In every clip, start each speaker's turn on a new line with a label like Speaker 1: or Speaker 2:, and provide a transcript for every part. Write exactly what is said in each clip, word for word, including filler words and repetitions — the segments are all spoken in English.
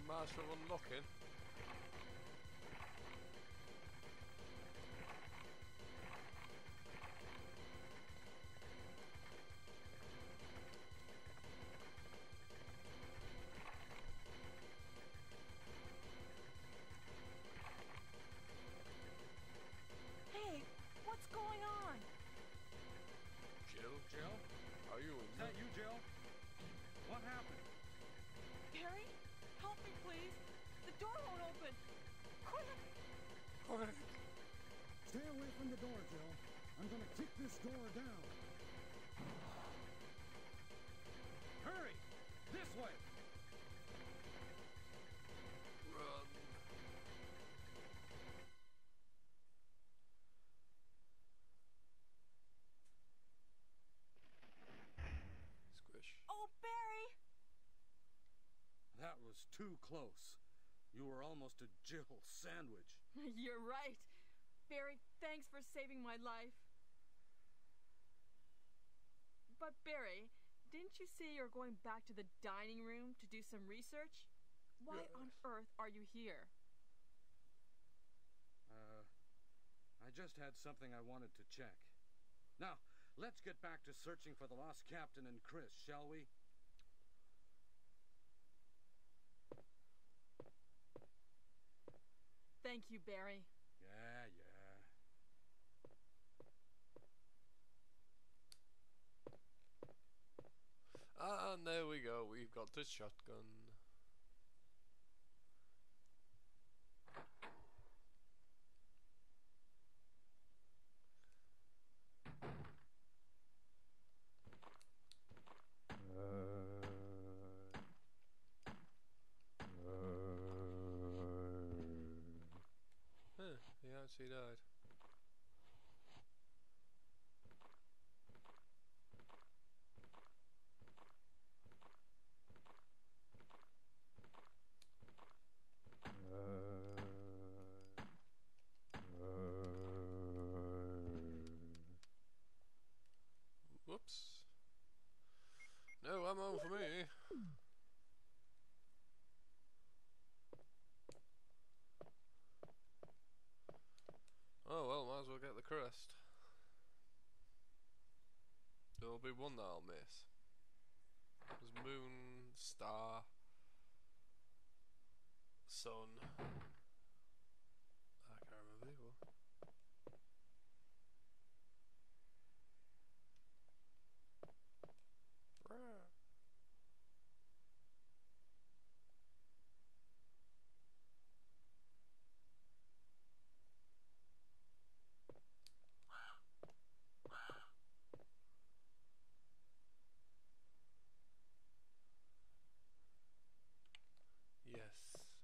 Speaker 1: Mars for unlocking.
Speaker 2: Hey, what's going on?
Speaker 1: Jill?
Speaker 3: Jill?
Speaker 1: Are you
Speaker 3: Is that you, Jill? What happened?
Speaker 2: Barry, help me, please. The door won't open. Quick!
Speaker 1: Quick!
Speaker 4: Stay away from the door, Jill. I'm gonna kick this door down.
Speaker 3: Hurry! This way!
Speaker 1: Run! Squish.
Speaker 2: Oh, Barry!
Speaker 3: That was too close. You were almost a Jill sandwich.
Speaker 2: You're right. Barry, thanks for saving my life. But Barry, didn't you say you're going back to the dining room to do some research? Why
Speaker 1: Yes.
Speaker 2: on earth are you here?
Speaker 3: Uh, I just had something I wanted to check. Now, let's get back to searching for the lost captain and Chris, shall we?
Speaker 2: Thank you, Barry.
Speaker 3: Yeah, yeah.
Speaker 1: And there we go, we've got the shotgun. Huh, he actually died. Whoops. No ammo for me. Oh well, might as well get the crest. There'll be one that I'll miss. There's moon, star, sun. I can't remember the other one. Rah. Yes.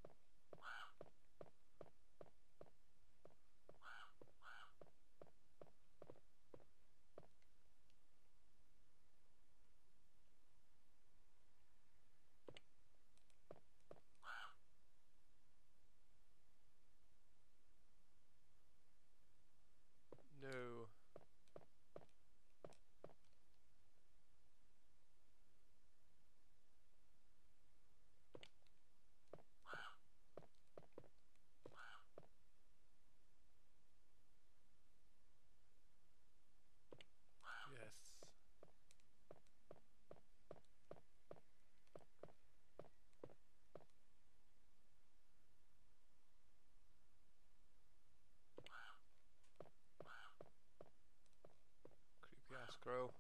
Speaker 1: No. Yes. Creepy ass crow.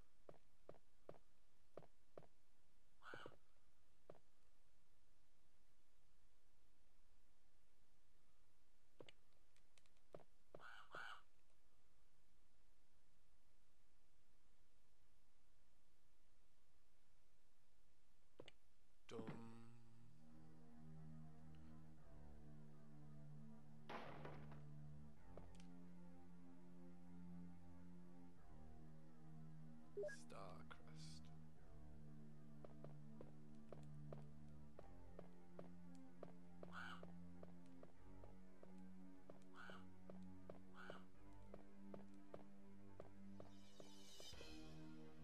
Speaker 1: Dum. Starcrest.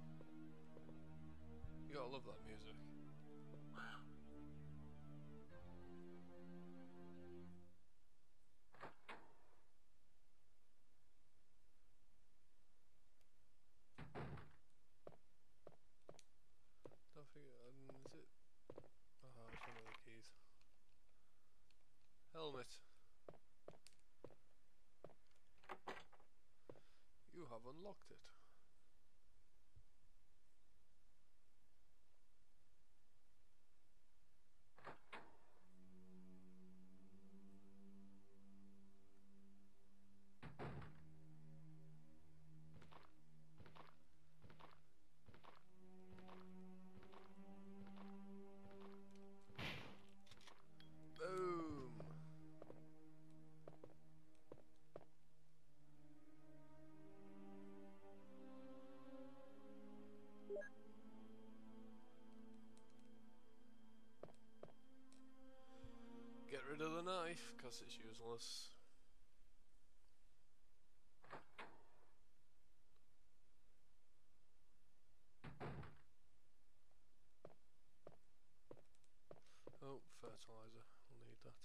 Speaker 1: You gotta love that music. rid of the knife because it's useless. Oh, fertilizer. I'll need that.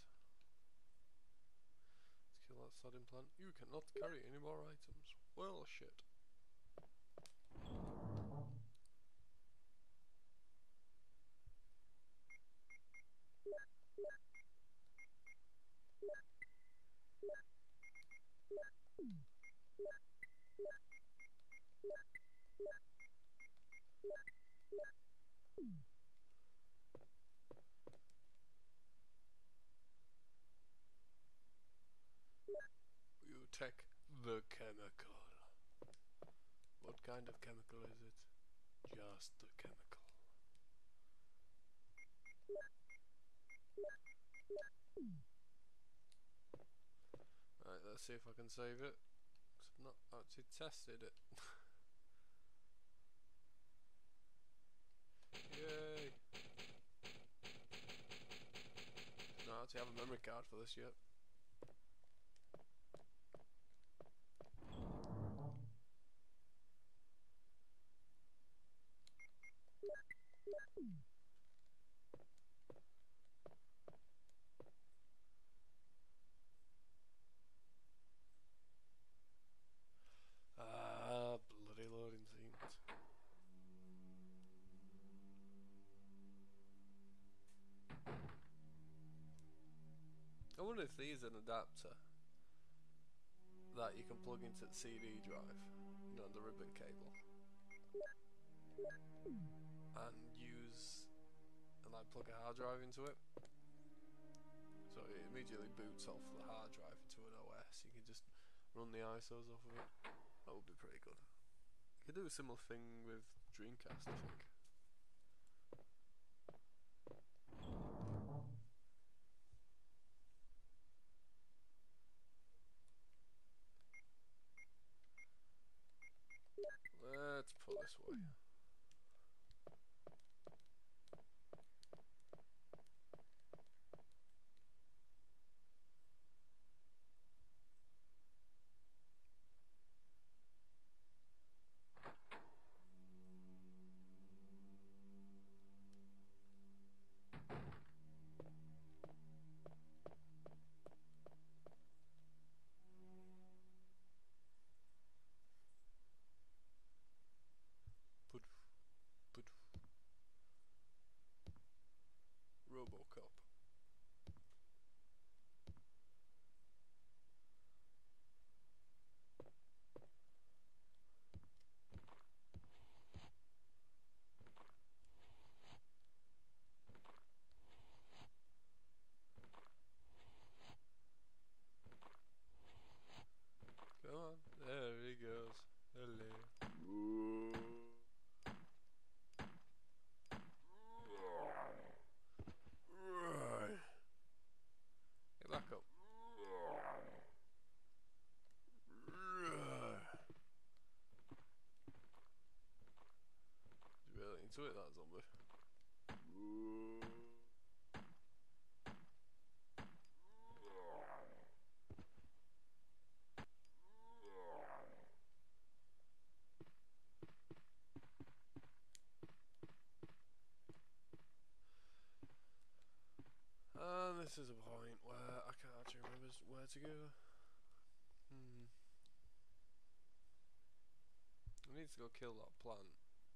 Speaker 1: Let's kill that sodding plant. You cannot carry any more items. Well, shit. You take the chemical. What kind of chemical is it? Just the chemical. Right, let's see if I can save it. 'Cause I've not actually tested it. Yay! Don't actually have a memory card for this yet. Ah, bloody loading scenes. I wonder if these are an adapter that you can plug into the C D drive, you know, the ribbon cable, and use and like plug a hard drive into it, so it immediately boots off the hard drive into an O S. You can just run the I S Os off of it. That would be pretty good. You could do a similar thing with Dreamcast, I think. Let's put this away. Put, put. Robocop. Come on, there he goes. Hello. Get back up. He's really into it, that zombie. And this is a point where I can't actually remember where to go. Hmm. I need to go kill that plant.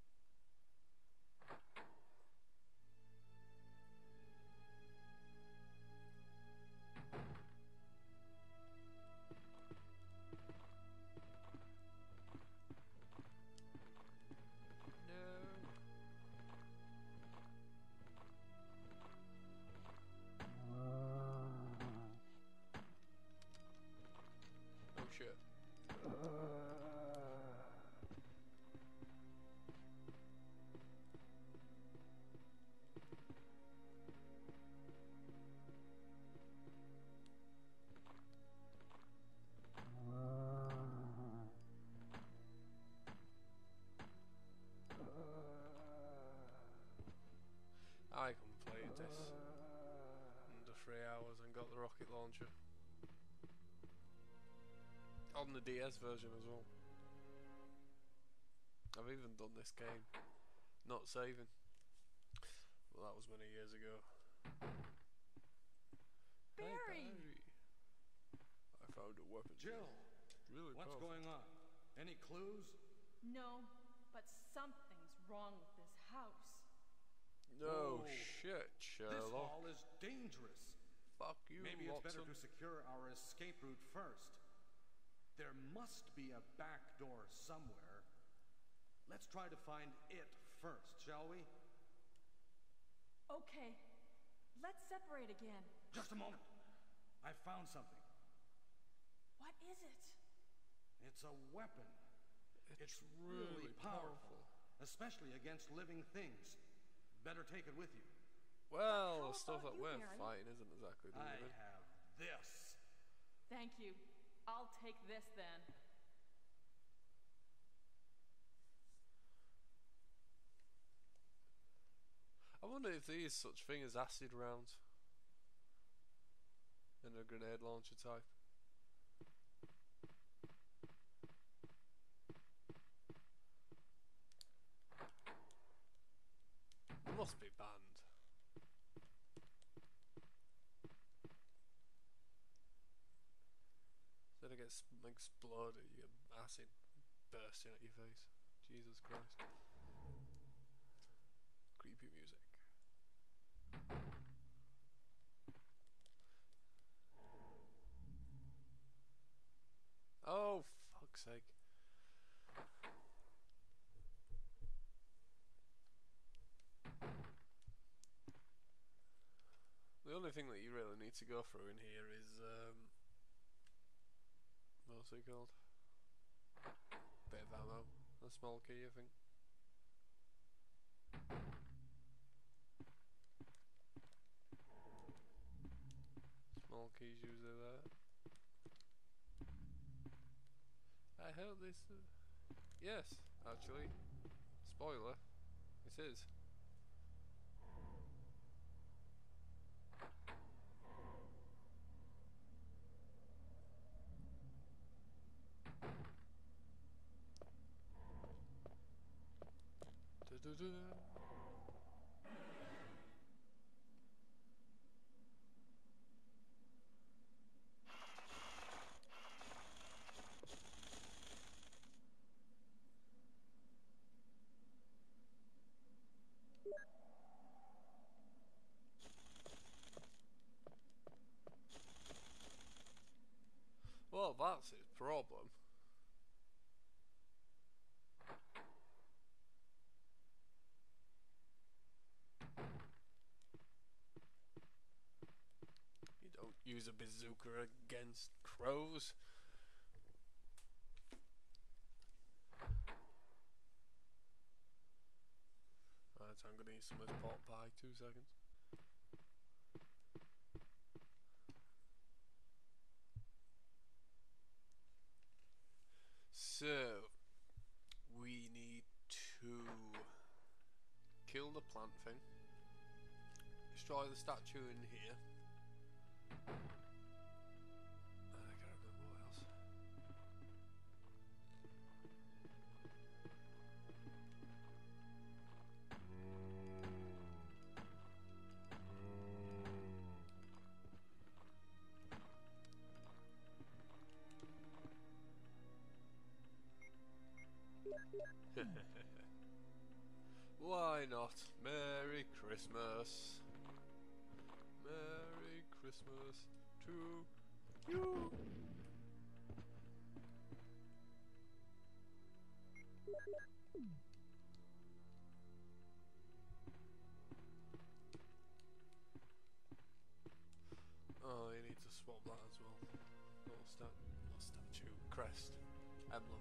Speaker 1: Oh shit. I completed this. And the free hours and got the rocket launcher. On the D S version as well. I've even done this game, not saving. Well, that was many years ago.
Speaker 2: Barry!
Speaker 1: Hey, Barry. I found a weapon.
Speaker 3: Jill,
Speaker 1: Really
Speaker 3: what's
Speaker 1: powerful.
Speaker 3: going on? Any clues?
Speaker 2: No, but something's wrong with this house.
Speaker 1: No
Speaker 3: Whoa.
Speaker 1: shit,
Speaker 3: This
Speaker 1: Sherlock.
Speaker 3: hall is dangerous.
Speaker 1: Fuck you,
Speaker 3: Maybe it's better
Speaker 1: Watson.
Speaker 3: to secure our escape route first. There must be a back door somewhere. Let's try to find it first, shall we?
Speaker 2: Okay, let's separate again.
Speaker 3: Just a moment. I found something.
Speaker 2: What is it?
Speaker 3: It's a weapon.
Speaker 1: It's,
Speaker 3: It's
Speaker 1: really powerful.
Speaker 3: especially against living things. Better take it with you.
Speaker 1: Well,
Speaker 2: How
Speaker 1: the stuff
Speaker 2: about
Speaker 1: that
Speaker 2: you,
Speaker 1: we're
Speaker 2: Barry?
Speaker 1: fighting isn't exactly the
Speaker 3: I
Speaker 1: living.
Speaker 3: have this.
Speaker 2: Thank you. I'll take this then.
Speaker 1: I wonder if there is such thing as acid rounds in a grenade launcher type. It must be banned. Instead it gets exploded, you get acid bursting at your face. Jesus Christ. Creepy music. Oh, fuck's sake. The only thing that you really need to go through in here is, um, what's it called? Bit of ammo. A small key, I think. Small keys usually there. I hope this. Uh, yes, actually. Spoiler. It is. Du-du-du. Well, that's his problem. You don't use a bazooka against crows. Right, so I'm gonna eat some of this pot pie. Two seconds. So, we need to kill the plant thing, destroy the statue in here, and I can't remember what else. Why not? Merry Christmas. Merry Christmas to you. Oh, you need to swap that as well. Not stat, not statue, crest, emblem.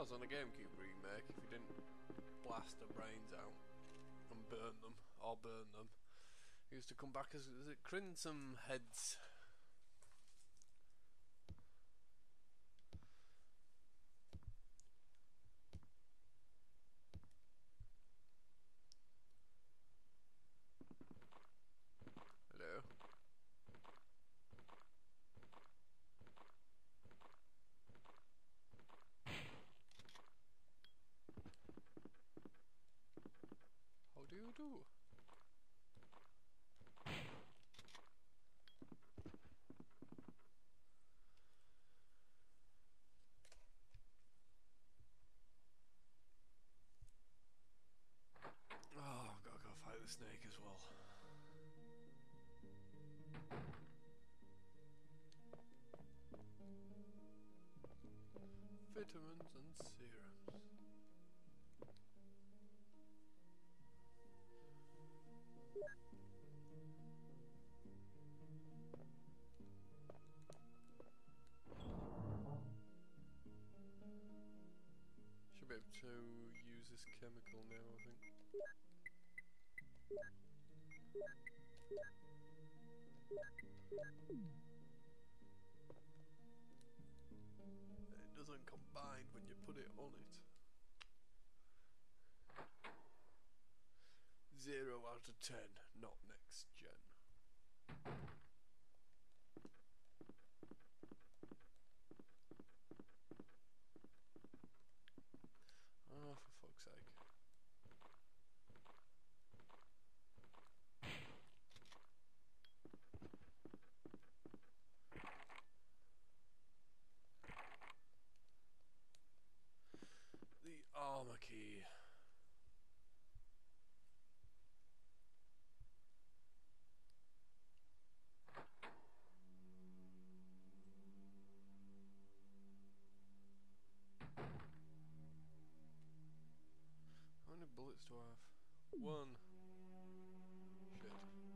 Speaker 1: was on a GameCube remake, if you didn't blast their brains out and burn them, or burn them, it used to come back as, is it Crimson Heads? Hello? How do you do? Oh, I've got to go fight the snake as well. Vitamins and serums. Should be able to use this chemical now, I think. It doesn't combine when you put it on it. Zero out of ten, not next gen. Oh, for fuck's sake. The armor key. How many bullets do I have? One. Shit.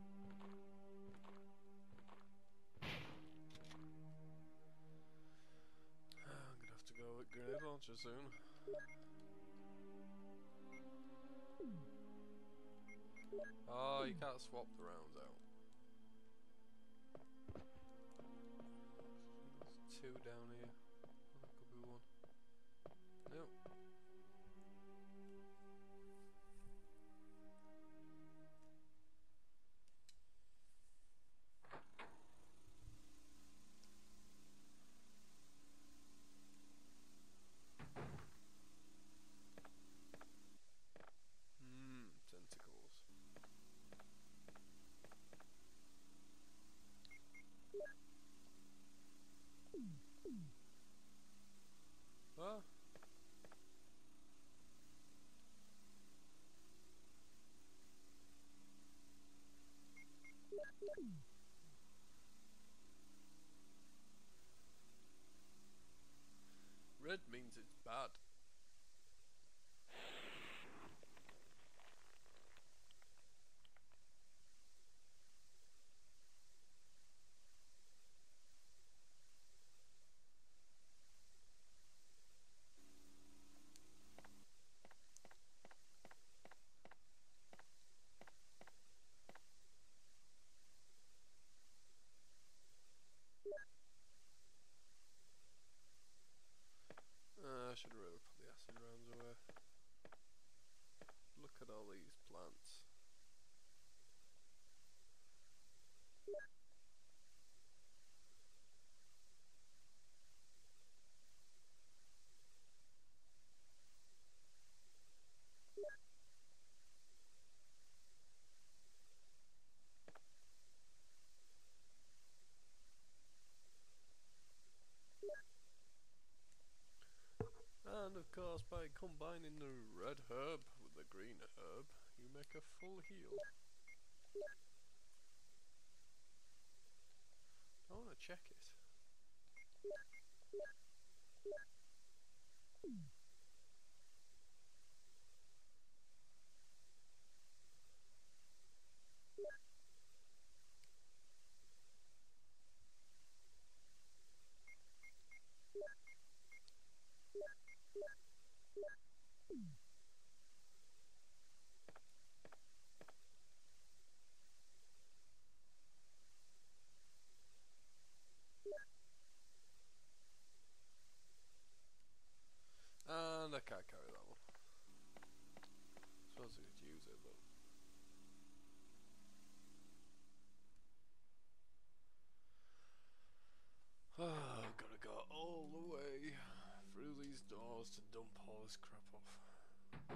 Speaker 1: I'm gonna have to go with grenade launcher soon. Oh, you can't swap the rounds out. There's two down here. Oh, that could be one. Nope. Hmm, tentacles. Ah. Red means it's bad. Uh, I should really put the acid rounds away. Look at all these plants. And of course, by combining the red herb with the green herb, you make a full heal. I want to check it. And I can't carry that one. Suppose I could use it, but oh, I've gotta go all the way through these doors to dump all this crap off.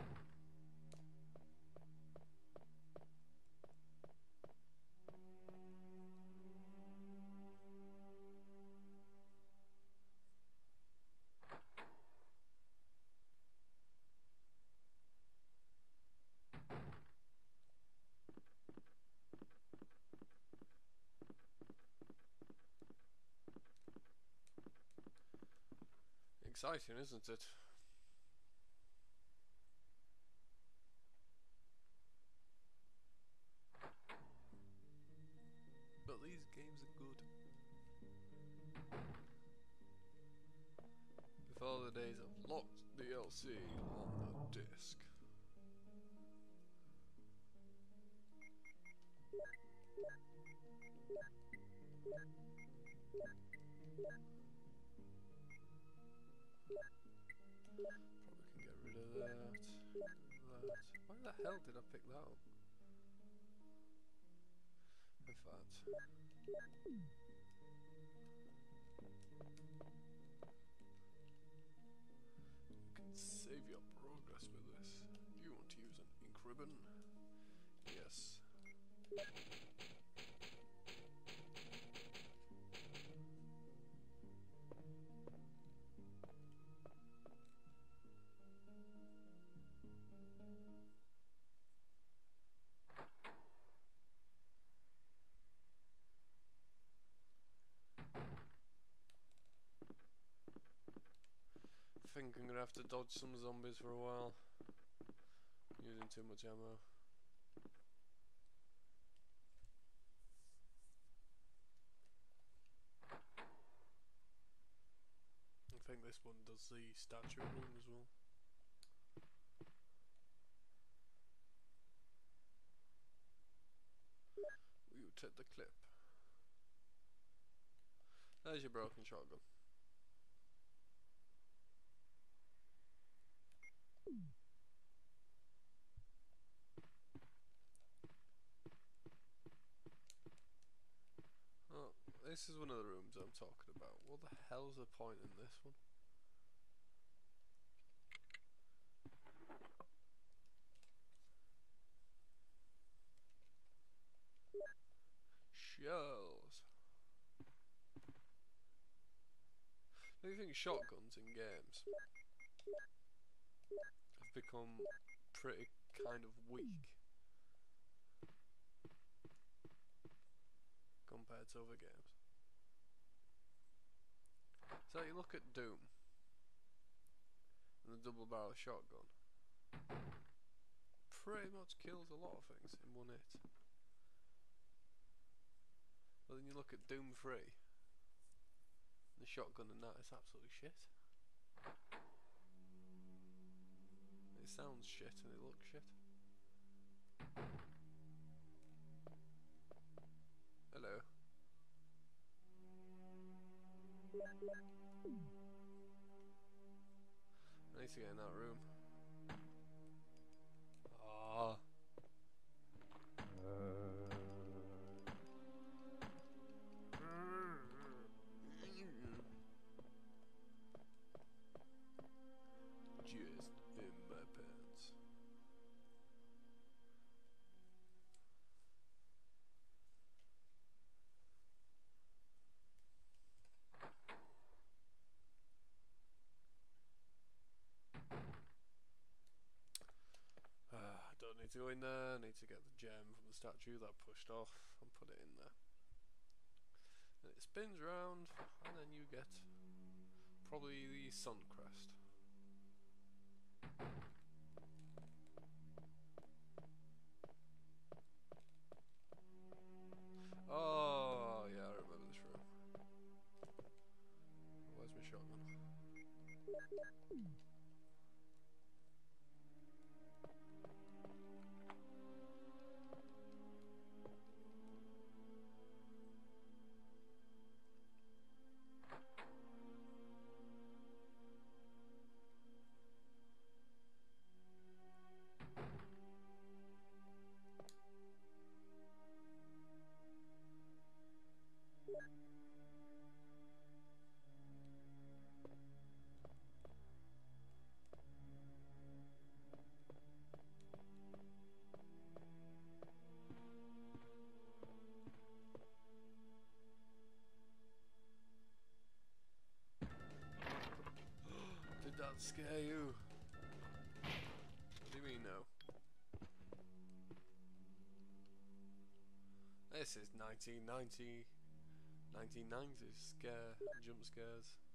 Speaker 1: Exciting, isn't it? But these games are good. Before the days of locked D L C on the disc. Probably can get rid of that. that. Why the hell did I pick that up? In fact, you can save your progress with this. Do you want to use an ink ribbon? Yes. I think I'm gonna have to dodge some zombies for a while. Using too much ammo. I think this one does the statue room as well. You take the clip. There's your broken shotgun. Oh, this is one of the rooms I'm talking about. What the hell's the point in this one? Shells. Do you think shotguns in games have become pretty kind of weak compared to other games? So you look at Doom and the double barrel shotgun pretty much kills a lot of things in one hit. But then you look at Doom three, the shotgun and that is absolutely shit. It sounds shit and it looks shit. Hello. I need to get in that room. Ah. Just in my pants. Ah, don't need to go in there. I need to get the gem from the statue that I pushed off and put it in there. And it spins round, and then you get probably the sun crest. Oh yeah, I remember this room. Where's my shotgun? scare you. What do you mean no? This is nineteen ninety, nineteen nineties scare, jump scares.